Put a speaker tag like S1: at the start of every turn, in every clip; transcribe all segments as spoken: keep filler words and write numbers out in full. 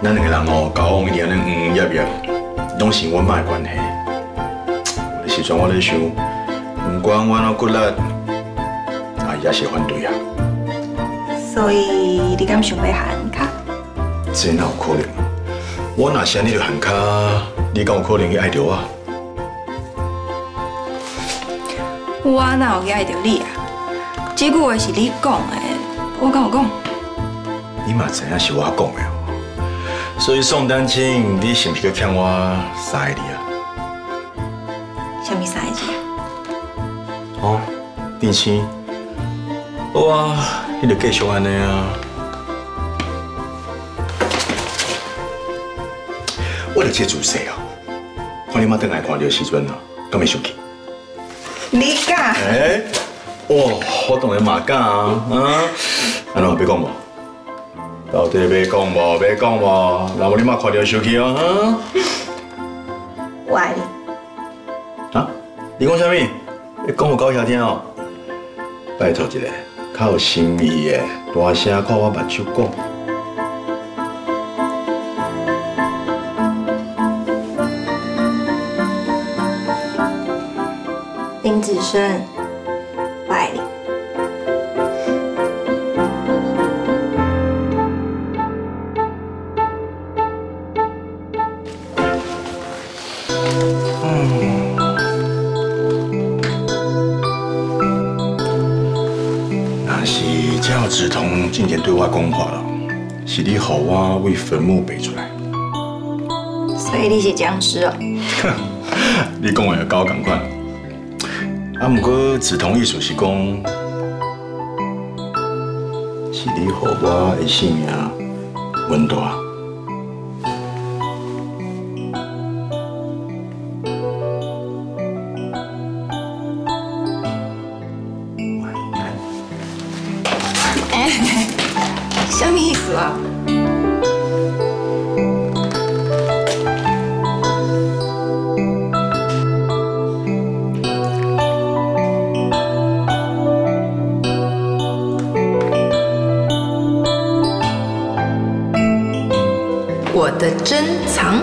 S1: 咱两个人哦，交往一定安尼嗯业业，拢是阮妈的关系。有时阵我咧想，不管我哪骨力，阿姨也是反对啊。
S2: 所以你敢想要喊卡？
S1: 这哪有可能？我若是安尼就喊卡，你敢有可能去爱着我？
S2: 我哪有去爱着你啊？这句话是你讲的，我敢有讲？
S1: 你嘛知影是我讲的哦。所以宋丹青，你是不是去欠我三个字啊？
S2: 什么三个字啊？
S1: 哦，电青。好啊，你就继续安尼啊。我就这自细哦，看你妈等来看到时阵啊，敢会生气？
S2: 你敢？
S1: 哎，哇，我当然嘛敢啊！啊，安怎要讲无？到底要讲无？要讲无？若无你妈看到生气哦，哈？
S2: 我爱你。
S1: 啊？你讲啥物？你讲互狗兄听哦？拜托一个，较有心意的，大声看我目睭讲。
S2: 林子轩，我爱你。
S1: 若是只要梓潼进前对我讲话了，是你互我为坟墓背出来。
S2: 所以你是僵尸哦？
S1: 你讲的跟我同款。啊，不过梓潼意思是讲，是你互我的性命温大。
S2: 哎，什么意思啊？
S3: 我的珍藏，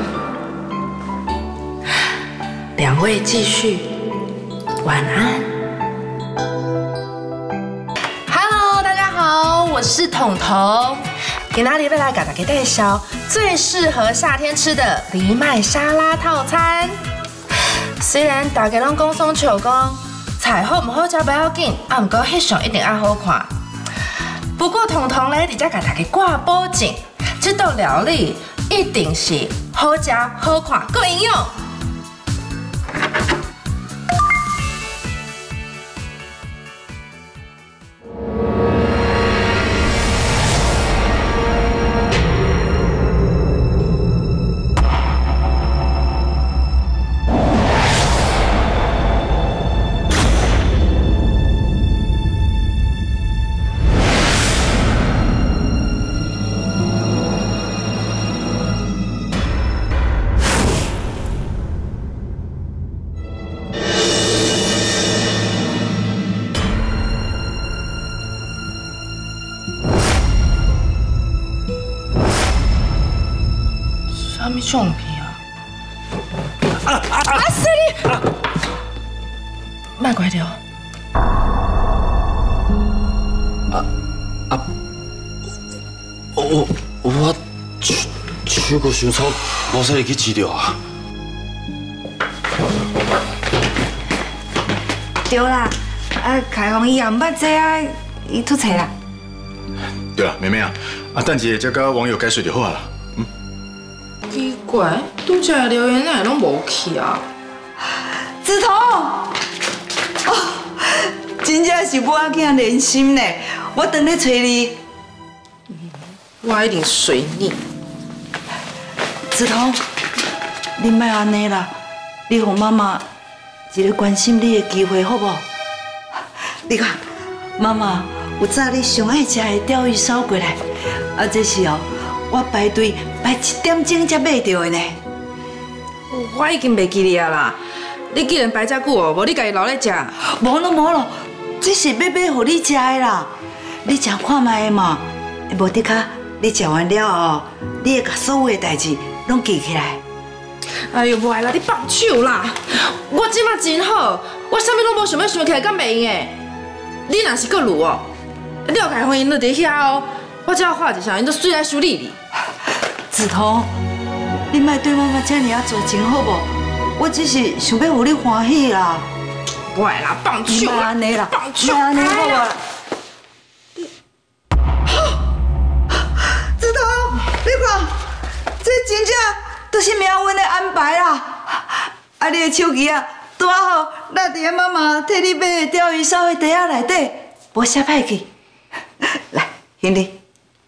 S3: 两位继续，晚安。Hello， 大家好，我是彤彤，今仔日要来给大家介绍最适合夏天吃的藜麦沙拉套餐。虽然大家拢讲爽笑讲菜好唔好食不要紧，啊，不过翕相一定要好看。不过彤彤咧，直接给大家挂保证，这道料理一定是好食、好看、够营养。啥物相片啊？啊啊啊！死你！莫怪着。
S4: 啊啊！我我手手骨伤粗，无使入去治疗啊。
S2: 对啦，啊，开封以后唔捌这啊，伊出差啦。
S1: 对啦，妹妹啊，啊，等一下再甲网友解说就好啊啦。嗯。
S3: 奇怪，拄则留言哪会拢无去啊？
S5: 梓潼，哦，真正是我囝连心呢，我等咧找你。
S3: 我一定随你。
S5: 梓潼，你莫安尼啦，你互妈妈一个关心你的机会，好无？你看，妈妈有早你上爱食的钓鱼烧过来，啊，这是哦，我排队排一点钟才买到的呢。
S3: 我已经袂记你啊啦！你既然排遮久哦，无你家己留咧食。
S5: 无咯无咯，这是要买互你食的啦，你食看卖的嘛，会无得较你食完了后，你会把所有的代志拢记起来。
S3: 哎呦，袂啦，你放手啦！我即马真好，我啥物拢无想要想起来，敢袂用诶？你若是搁如哦，你要开婚姻就伫遐哦，我只要画一声，因就水来修理你。
S5: 梓潼，你莫对妈妈这样做，真好无？我只是想要互你欢喜啦。
S3: 袂啦，放手
S5: 啦！安尼啦，
S3: 放手！
S5: 安尼好无？梓潼，你看，这真正就是命运的安排啦。啊，你的手机啊，拄好，那伫妈妈替你买的钓鱼烧的袋仔内底，无写歹去。来，行李。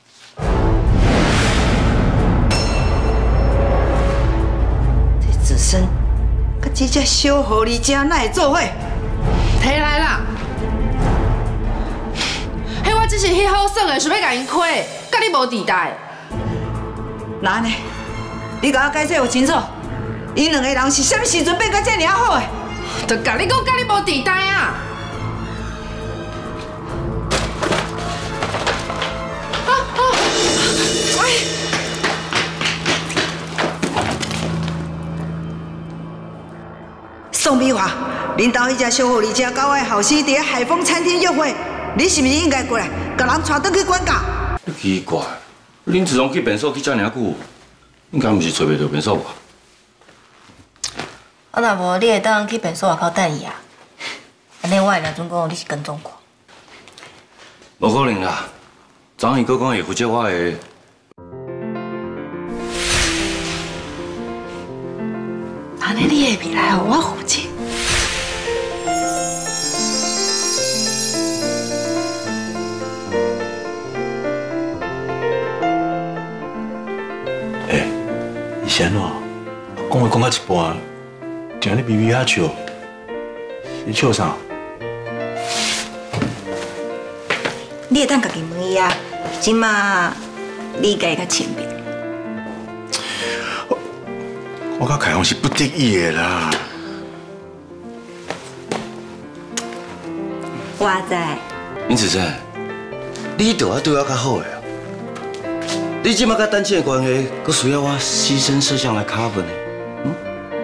S5: 这子孙，甲这只小狐狸精哪会做伙？
S3: 摕来啦！迄我只是迄好耍的，想要甲因亏，甲你无地带。
S5: 那呢？你甲我解释有清楚，因两个人是啥时阵变甲这尔好的？
S3: 就甲你讲，甲你无地带啊！啊啊！哎！
S5: 宋美华，恁兜迄只小狐狸精搞我的后生伫海丰餐厅约会，你是毋是应该过来，甲人带转去管教？
S4: 你奇怪，恁自从去便所去遮尔久，应该毋是找袂到便所吧？
S6: 啊，若无你会当去便所外口等伊啊？安尼我会当准讲你是跟踪狂。
S4: 无可能啦，昨伊佫讲会负责我的。
S5: 安尼你的未来互我负责。
S1: 哎，以前哦，讲话讲到一半，就安尼微微遐笑，你笑啥？
S2: 你会当家己问伊啊，即马你家较亲密。
S1: 我甲凯宏是不得已的啦。
S2: 我知。
S4: 林子珍，你着要对我较好的啊！你即马甲单亲的关系，佫需要我牺牲摄像来 cover 呢？嗯？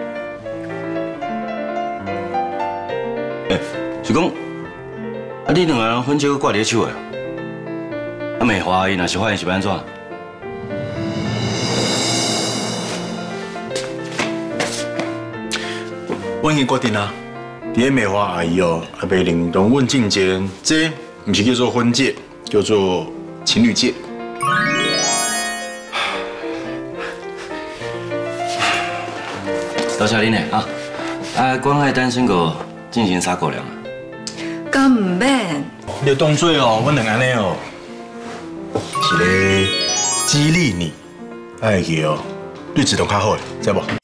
S4: 哎，是讲，啊，你两个人婚结佫挂伫手的，啊，美华伊若是发现是要安怎？
S1: 我已经决定啦，伫个美华阿姨哦，阿袂令同阮进前，这毋是叫做婚戒，叫做情侣戒。
S4: 多谢恁的啊！啊，关爱单身狗进行撒狗粮啊！
S2: 敢唔免？
S1: 你动作哦，阮两个安尼哦，是咧激励你，爱去哦，对子都较好诶，知无？